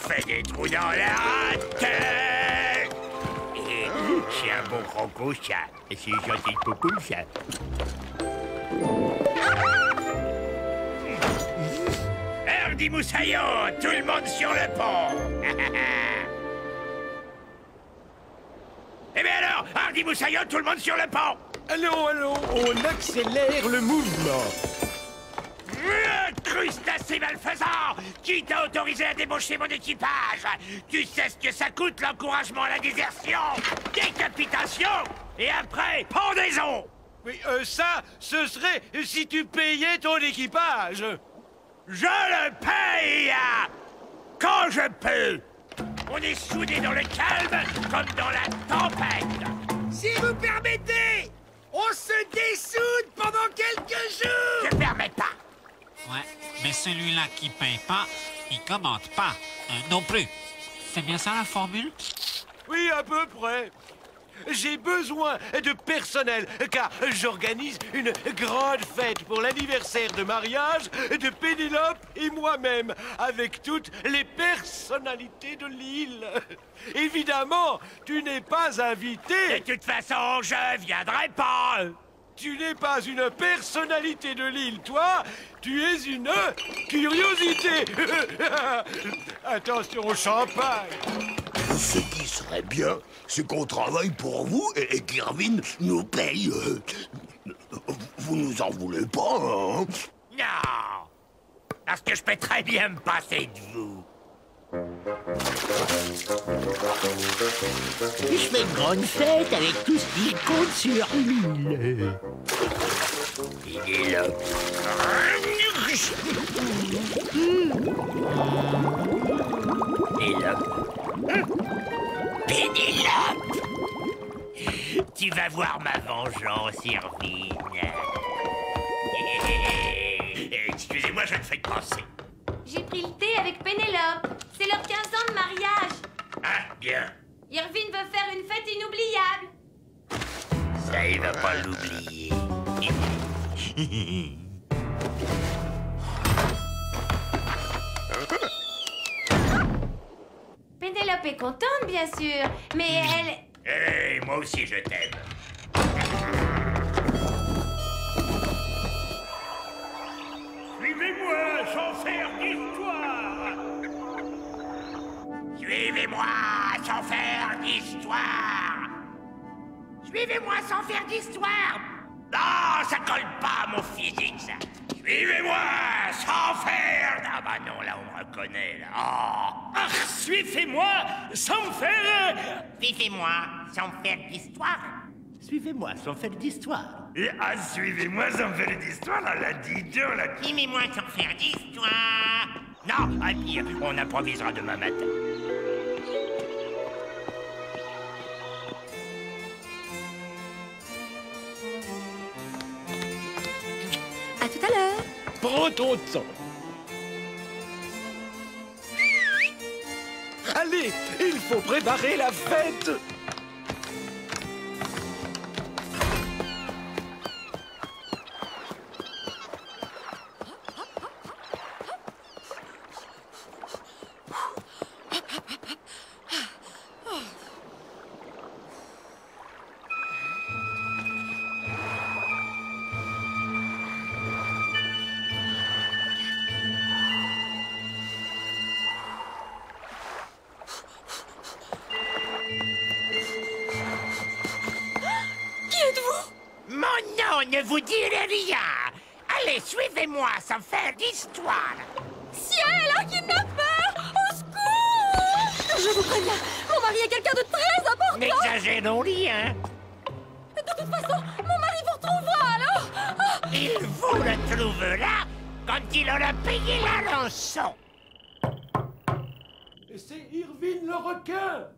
fait des trous dans la rate. C'est un bon croco, ça. C'est gentil de popo, ça. Hardy Moussaillon, tout le monde sur le pont. Eh bien alors, Hardy Moussaillon, tout le monde sur le pont. Allons, on accélère le mouvement. Crustacé malfaisant! Qui t'a autorisé à débaucher mon équipage? Tu sais ce que ça coûte, l'encouragement à la désertion? Décapitation! Et après, pendaison! Mais ça, ce serait si tu payais ton équipage. Je le paye! Quand je peux! On est soudés dans le calme comme dans la tempête! Si vous permettez, on se dessoude pendant quelques jours! Je permets pas! Ouais, mais celui-là qui paye pas, il commente pas. Non plus. C'est bien ça la formule? Oui, à peu près. J'ai besoin de personnel, car j'organise une grande fête pour l'anniversaire de mariage de Pénélope et moi-même, avec toutes les personnalités de l'île. Évidemment, tu n'es pas invité. De toute façon, je viendrai pas! Tu n'es pas une personnalité de l'île, toi. Tu es une curiosité. Attention au champagne. Ce qui serait bien, c'est qu'on travaille pour vous et qu'Irvine nous paye. Vous nous en voulez pas, hein? Non! Parce que je peux très bien me passer de vous. Je fais une grande fête avec tout ce qui compte sur l'île. Pénélope. Pénélope! Tu vas voir ma vengeance, Irvine. Excusez-moi, je ne fais que penser. J'ai pris le thé avec Pénélope. C'est leurs 15 ans de mariage. Ah, bien. Irvine veut faire une fête inoubliable. Ça, il va pas l'oublier. Pénélope est contente, bien sûr, mais elle... Hey, moi aussi, je t'aime. Suivez-moi sans faire d'histoire. Suivez-moi sans faire d'histoire. Suivez-moi sans faire d'histoire. Non, ça colle pas à mon physique, ça. Suivez-moi sans faire... Ah bah non, là, on me reconnaît, là. Oh. Ah, suivez-moi sans faire... Suivez-moi sans faire d'histoire. Suivez-moi sans faire d'histoire. Ah, suivez-moi sans faire d'histoire, là, la dis-donc, là. Suivez-moi sans faire d'histoire. Non, à pire, on improvisera demain matin. À tout à l'heure. Prends ton temps. Allez, il faut préparer la fête. Ne vous direz rien. Allez, suivez-moi sans faire d'histoire. Ciel, un kidnappeur! Au secours! Je vous préviens, mon mari est quelqu'un de très important! N'exagérons rien. De toute façon, mon mari vous retrouvera alors! Ah. Il vous le trouvera quand il aura payé la rançon. C'est Irvine le requin.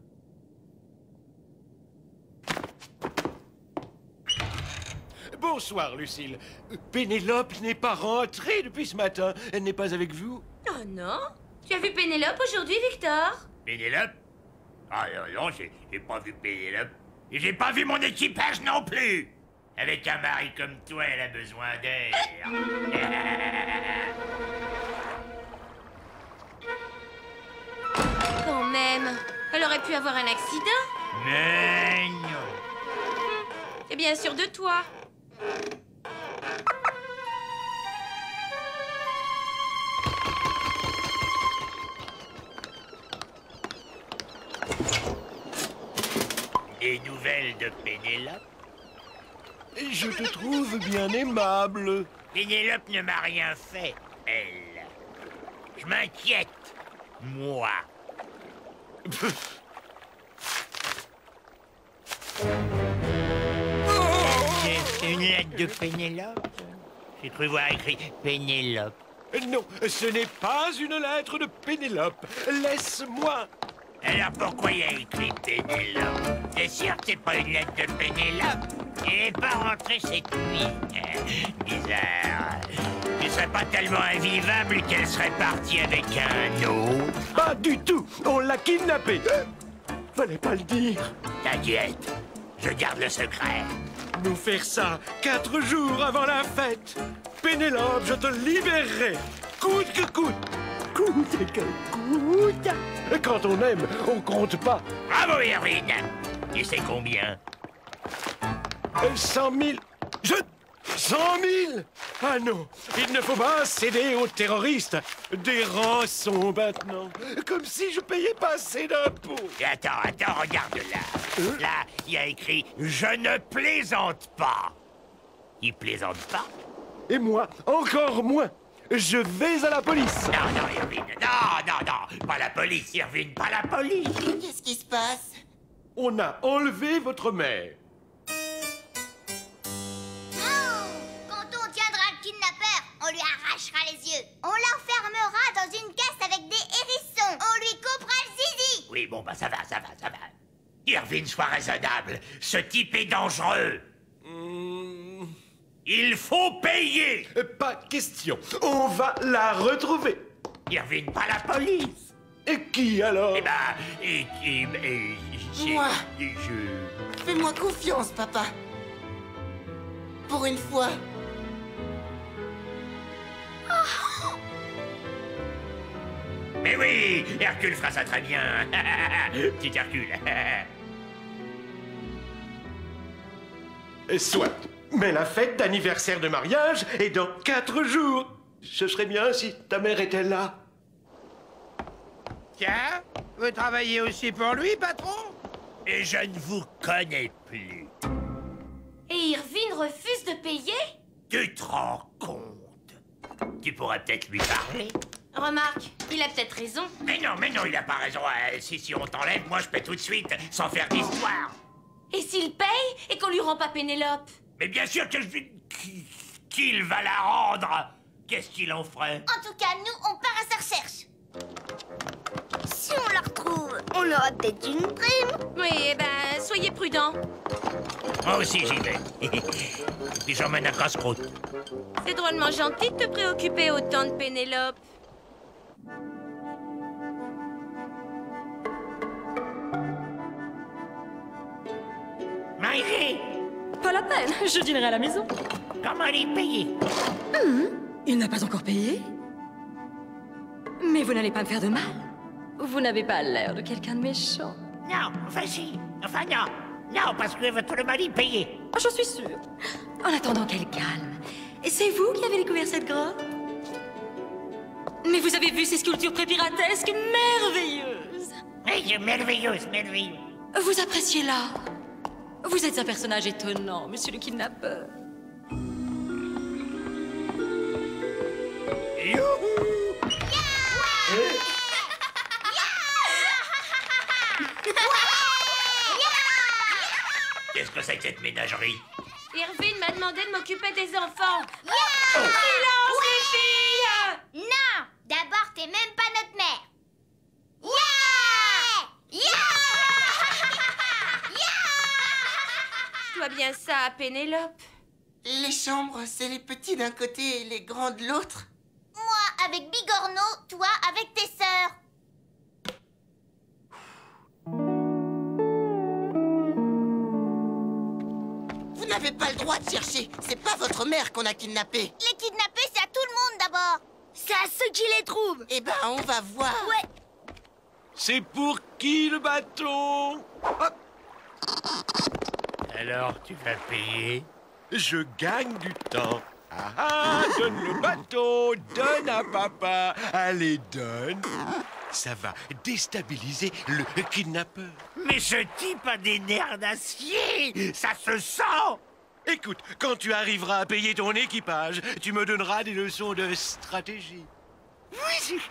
Bonsoir, Lucille. Pénélope n'est pas rentrée depuis ce matin. Elle n'est pas avec vous? Oh non? Tu as vu Pénélope aujourd'hui, Victor? Pénélope? Ah non, j'ai pas vu Pénélope. Et j'ai pas vu mon équipage non plus. Avec un mari comme toi, elle a besoin d'air. même. Elle aurait pu avoir un accident. Mais non. T'es bien sûr de toi. Des nouvelles de Pénélope? Je te trouve bien aimable. Pénélope ne m'a rien fait, elle. Je m'inquiète, moi. C'est une lettre de Pénélope? J'ai cru voir écrit Pénélope. Non, ce n'est pas une lettre de Pénélope. Laisse-moi. Alors pourquoi il y a écrit Pénélope? T'es sûr que c'est pas une lettre de Pénélope? Elle n'est pas rentrée cette nuit. Bizarre. Tu serais pas tellement invivable qu'elle serait partie avec un autre? Pas du tout. On l'a kidnappée. Fallait pas le dire. T'inquiète, je garde le secret. Nous faire ça 4 jours avant la fête. Pénélope, je te libérerai. Coûte que coûte. Coûte que coûte. Quand on aime, on compte pas. Bravo, Irvine. Tu sais combien? 100 000. 100 000. Ah non, il ne faut pas céder aux terroristes. Des rançons maintenant. Comme si je payais pas assez d'impôts. Et attends, regarde là. Là, il y a écrit « Je ne plaisante pas ». Il plaisante pas? Et moi, encore moins. Je vais à la police. Non, Irvine, non, pas la police, Irvine, pas la police. Qu'est-ce qui se passe? On a enlevé votre mère. Quand on tiendra le kidnappeur, on lui arrachera les yeux. On l'enfermera dans une caisse avec des hérissons. On lui coupera le zizi. Oui, bon, bah ça va. Irvine, sois raisonnable. Ce type est dangereux. Il faut payer. Pas question. On va la retrouver. Irvine, pas la police. Et qui alors? Eh ben, Moi. je... Fais-moi confiance, papa. Pour une fois. Mais oui, Hercule fera ça très bien. Petit Hercule. Soit. Mais la fête d'anniversaire de mariage est dans 4 jours. Ce serait bien si ta mère était là. Tiens, vous travaillez aussi pour lui, patron? Et je ne vous connais plus. Et Irvine refuse de payer? Tu te rends compte? Tu pourrais peut-être lui parler. Remarque, il a peut-être raison. Mais non, il a pas raison. Si on t'enlève, moi je paie tout de suite, sans faire d'histoire. Et s'il paye et qu'on lui rend pas Pénélope? Mais bien sûr que qu'il va la rendre. Qu'est-ce qu'il en ferait? En tout cas, nous, on part à sa recherche. Si on la retrouve, on aura peut-être une prime. Oui, eh ben, soyez prudents. Moi aussi j'y vais. Puis j'emmène un casse-croûte. C'est drôlement gentil de te préoccuper autant de Pénélope. Maïri, Pas la peine, je dînerai à la maison. comment aller payer? Il n'a pas encore payé? Mais vous n'allez pas me faire de mal. Vous n'avez pas l'air de quelqu'un de méchant. Non, enfin si. Enfin non. Non, parce que votre le mari payé. Ah, j'en suis sûre. En attendant qu'elle calme. Et c'est vous qui avez découvert cette grotte? Mais vous avez vu ces sculptures pré-piratesques merveilleuses? Oui, merveilleuse. Vous appréciez l'art? Vous êtes un personnage étonnant, monsieur le kidnappeur. Qu'est-ce que c'est que cette ménagerie? Irvine m'a demandé de m'occuper des enfants. Yeah! Silence, les filles! Non! D'abord, t'es même pas notre mère. Yeah! Je dois bien ça à Pénélope. Les chambres, c'est les petits d'un côté et les grands de l'autre. Moi avec Bigorneau, toi avec tes sœurs. Vous n'avez pas le droit de chercher. C'est pas votre mère qu'on a kidnappée. Les kidnappés, c'est à tout le monde d'abord. C'est à ceux qui les trouvent. Eh ben, on va voir. Ouais. C'est pour qui le bâton? Hop. Alors, tu vas payer? Je gagne du temps. Ah ah, donne le bâton, donne à papa. Allez, donne. Ça va déstabiliser le kidnappeur. Mais ce type a des nerfs d'acier! Ça se sent! Écoute, quand tu arriveras à payer ton équipage, tu me donneras des leçons de stratégie. Oui,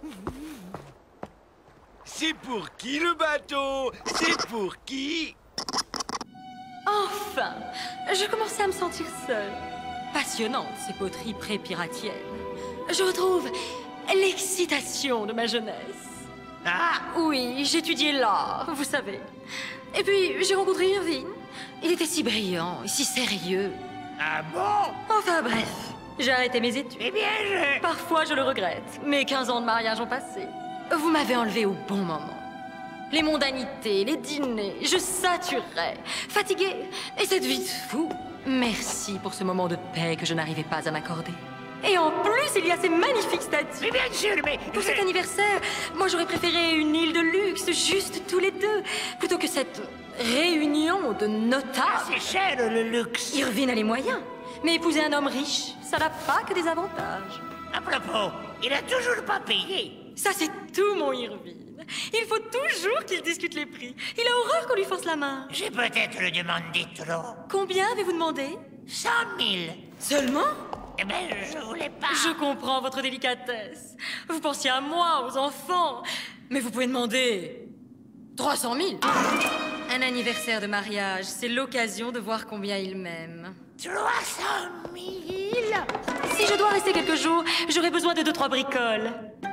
C'est pour qui le bateau? C'est pour qui? Enfin, je commençais à me sentir seule. Passionnante, ces poteries pré-piratiennes. Je retrouve l'excitation de ma jeunesse. Ah! Oui, j'étudiais l'art, vous savez. Et puis, j'ai rencontré Irvine. Il était si brillant et si sérieux. Ah bon? Enfin bref, j'ai arrêté mes études. Eh bien, Parfois, je le regrette. Mes 15 ans de mariage ont passé. Vous m'avez enlevé au bon moment. Les mondanités, les dîners, je saturais, fatiguée. Et cette vie de fou. Merci pour ce moment de paix que je n'arrivais pas à m'accorder. Et en plus, il y a ces magnifiques statues. Mais bien sûr, mais... Pour cet anniversaire, moi j'aurais préféré une île de luxe, juste tous les deux, plutôt que cette réunion de notables. C'est cher, le luxe. Irvine a les moyens, mais épouser un homme riche, ça n'a pas que des avantages. À propos, il a toujours pas payé. Ça, c'est tout, mon Irvine. Il faut toujours qu'il discute les prix. Il a horreur qu'on lui force la main. J'ai peut-être le demandé trop. Combien avez-vous demandé? 100 000. Seulement? Eh ben, je voulais pas. Je comprends votre délicatesse. Vous pensiez à moi, aux enfants. Mais vous pouvez demander 300 000. Un anniversaire de mariage, c'est l'occasion de voir combien il m'aime. 300 000. Si je dois rester quelques jours, j'aurai besoin de 2-3 bricoles.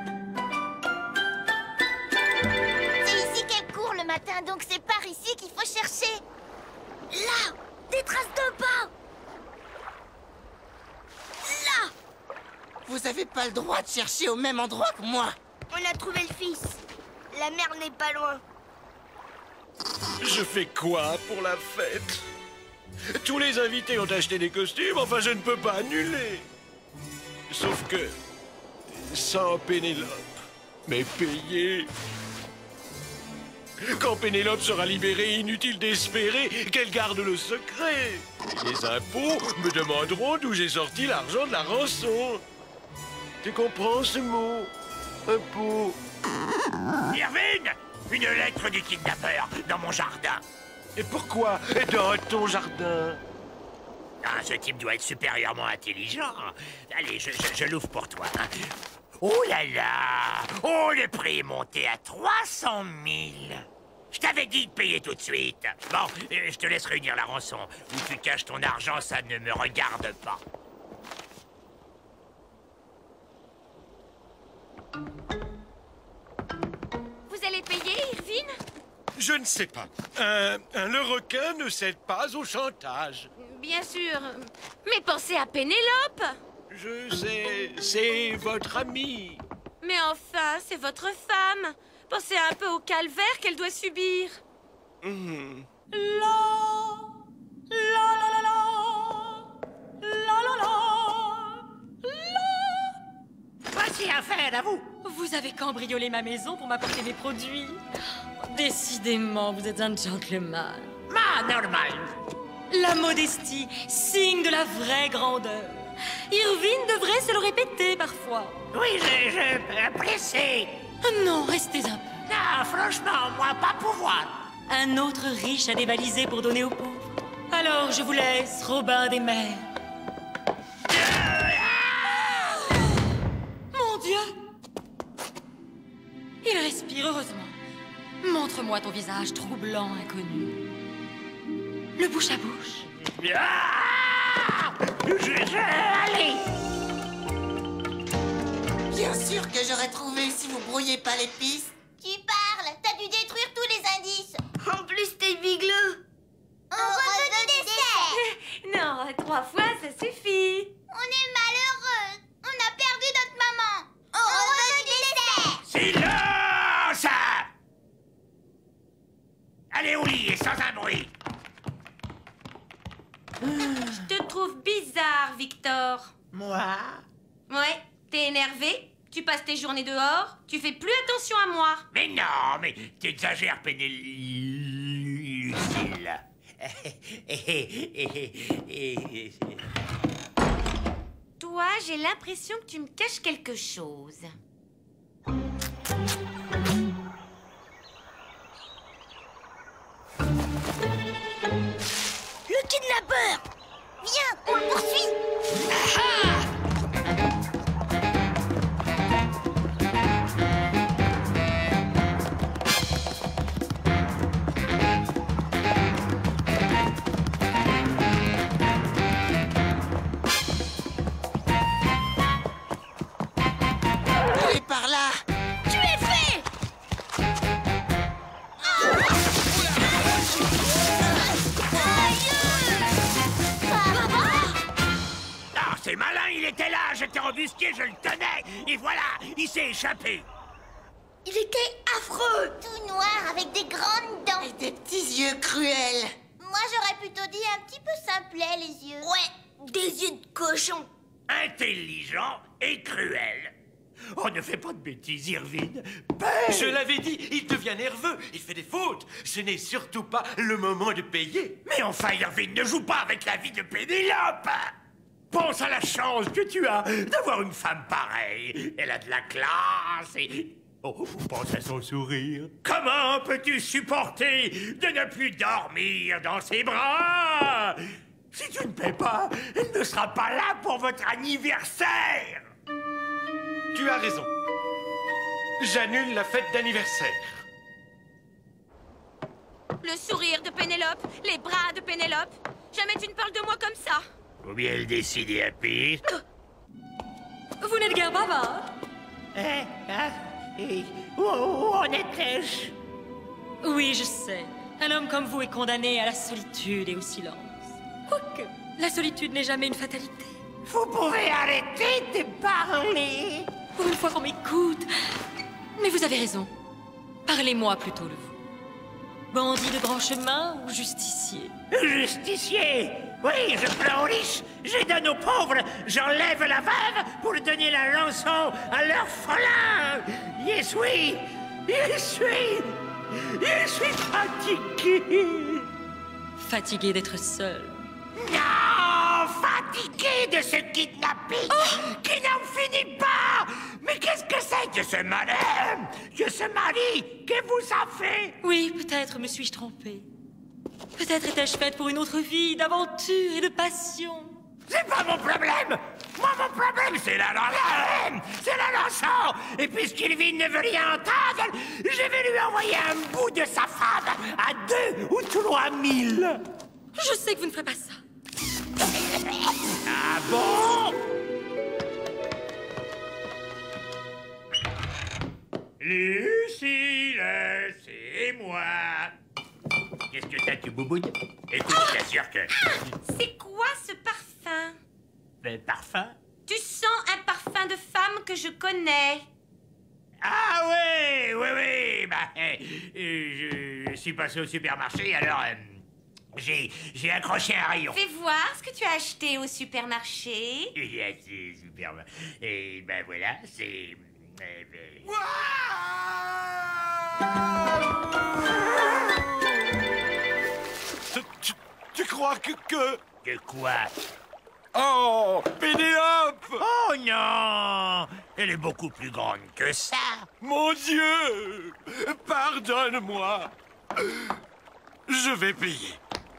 C'est ici qu'elle court le matin, donc c'est par ici qu'il faut chercher. Là, des traces de pas. Là. Vous avez pas le droit de chercher au même endroit que moi. On a trouvé le fils. La mère n'est pas loin. Je fais quoi pour la fête? Tous les invités ont acheté des costumes, enfin je ne peux pas annuler. Sauf que... sans Pénélope. Mais payé. Quand Pénélope sera libérée, inutile d'espérer qu'elle garde le secret. Les impôts me demanderont d'où j'ai sorti l'argent de la rançon. Tu comprends ce mot? Impôt. Irvine, une lettre du kidnappeur dans mon jardin. Et pourquoi dans ton jardin? Ah, ce type doit être supérieurement intelligent. Allez, je l'ouvre pour toi. Hein. Oh là là! Oh, le prix est monté à 300 000. Je t'avais dit de payer tout de suite. Bon, je te laisse réunir la rançon. Où tu caches ton argent, ça ne me regarde pas. Vous allez payer, Irvine? Je ne sais pas. Le requin ne cède pas au chantage. Bien sûr. Mais pensez à Pénélope. Je sais, c'est votre ami. Mais enfin, c'est votre femme. Pensez un peu au calvaire qu'elle doit subir. Voici un fait, à vous. Vous avez cambriolé ma maison pour m'apporter mes produits. Décidément, vous êtes un gentleman. Normal. La modestie, signe de la vraie grandeur. Irvine devrait se le répéter parfois. Oui, je pressé. Non, restez un peu. Non, franchement, moi, pas pouvoir. Un autre riche à dévaliser pour donner aux pauvres. Alors, je vous laisse, Robin des Mers. Mon Dieu! Il respire heureusement. Montre-moi ton visage troublant, inconnu. Le bouche à bouche. Allez! Bien sûr que j'aurais trouvé si vous brouillez pas les pistes. Tu parles. T'as dû détruire tous les indices. En plus, t'es bigleux. On veut du dessert. Non, 3 fois, ça suffit. On est malheureux. On a perdu notre maman. On veut du dessert. Silence! Allez au lit et sans un bruit. Je te trouve bizarre, Victor. Moi? Ouais, t'es énervé? Tu passes tes journées dehors, tu fais plus attention à moi. Mais non, mais t'exagères, Lucille. Toi, j'ai l'impression que tu me caches quelque chose. Le kidnappeur! Viens, on le poursuit! Il est par là. Tu es fait! Ah, c'est malin, il était là, j'étais embusqué, je le tenais, et voilà, il s'est échappé. Il était affreux! Tout noir avec des grandes dents. Et des petits yeux cruels. Moi, j'aurais plutôt dit un petit peu simplet, les yeux. Ouais, des yeux de cochon. Intelligent et cruel. Oh, ne fais pas de bêtises, Irvine. Je l'avais dit, il devient nerveux, il fait des fautes. Ce n'est surtout pas le moment de payer. Mais enfin, Irvine, ne joue pas avec la vie de Pénélope. Pense à la chance que tu as d'avoir une femme pareille. Elle a de la classe et... Oh, pense à son sourire. Comment peux-tu supporter de ne plus dormir dans ses bras? Si tu ne paies pas, elle ne sera pas là pour votre anniversaire. Tu as raison. J'annule la fête d'anniversaire. Le sourire de Pénélope, les bras de Pénélope. Jamais tu ne parles de moi comme ça. Faut bien le décider à pire. Vous n'êtes guère bavard. Où en étais-je? Oui, je sais. Un homme comme vous est condamné à la solitude et au silence. Quoique, la solitude n'est jamais une fatalité. Vous pouvez arrêter de parler. Pour une fois qu'on m'écoute. Mais vous avez raison. Parlez-moi plutôt de vous. Bandit de grand chemin ou justicier? Justicier? Oui, je prends aux riches, je donne aux pauvres, j'enlève la veuve pour donner la rançon à l'orphelin. Je suis fatigué. Fatigué d'être seul. Non, fatigué de ce kidnapping qui n'en finit pas. Mais qu'est-ce que c'est que ce malin, que ce mari que vous a fait? Oui, peut-être me suis-je trompée. Peut-être étais-je faite pour une autre vie d'aventure et de passion. C'est pas mon problème. Moi, mon problème, c'est la langue, c'est la rançon. Et puisqu'Irvine ne veut rien entendre, je vais lui envoyer un bout de sa femme à 2 ou 3 000. Je sais que vous ne ferez pas ça. Ah bon? Lucille, c'est moi. Qu'est-ce que t'as, tu bouboudes? Écoute, je t'assure que... C'est quoi ce parfum? Parfum? Tu sens un parfum de femme que je connais. Ah oui, bah, je suis passé au supermarché, alors j'ai accroché un rayon. Fais voir ce que tu as acheté au supermarché. C'est superbe. Et ben voilà, c'est... Tu crois que... Que quoi? Oh, Pénélope! Oh non! Elle est beaucoup plus grande que ça. Mon Dieu! Pardonne-moi. Je vais payer.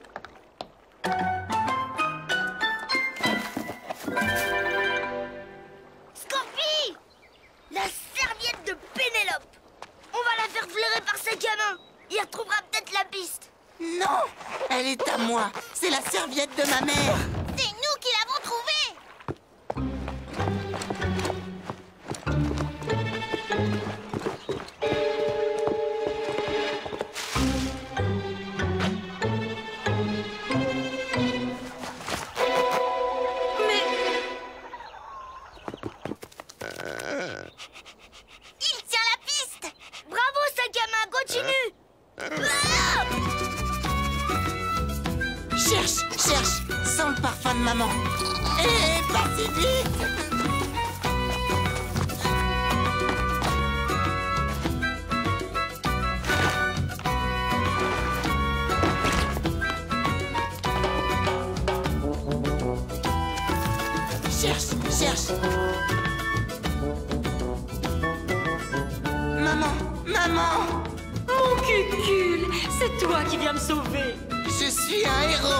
Scorpi! La serviette de Pénélope! On va la faire fleurer par sa gamin! Il retrouvera peut-être la piste! Non, elle est à moi. C'est la serviette de ma mère. C'est nous qui l'avons trouvée! Il tient la piste! Bravo, sa gamin, continue! Ah! Cherche, sens le parfum de maman. Et pas si vite. Cherche. Maman. Mon cucul, c'est toi qui viens me sauver. Je suis un héros.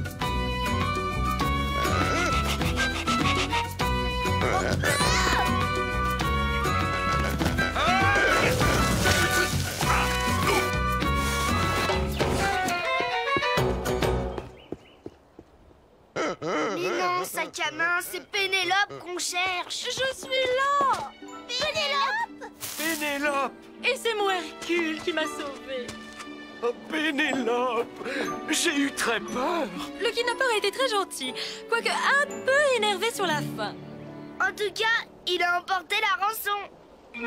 Mais non, sac à main, c'est Pénélope qu'on cherche. Je suis là. Pénélope! Et c'est mon Hercule qui m'a sauvée. Oh, Pénélope! J'ai eu très peur! Le kidnappeur a été très gentil, quoique un peu énervé sur la fin. En tout cas, il a emporté la rançon.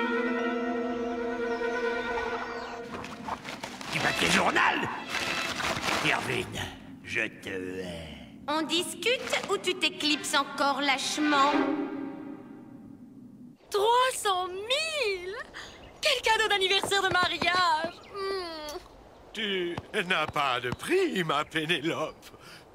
Du papier journal? Irvine, je te hais. On discute ou tu t'éclipses encore lâchement? 300 000! Quel cadeau d'anniversaire de mariage! Tu n'as pas de prix, ma Pénélope.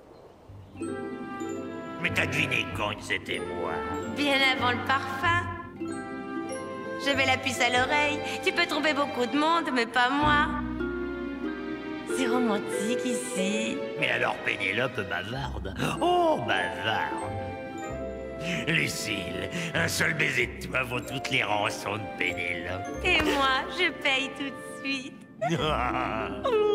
Mais t'as deviné quand c'était moi? Bien avant le parfum. J'avais la puce à l'oreille. Tu peux tromper beaucoup de monde, mais pas moi. C'est romantique ici. Mais alors Pénélope bavarde. Oh, bavarde. Lucille, un seul baiser de toi vaut toutes les rançons de Pénélope. Et moi, je paye tout de suite.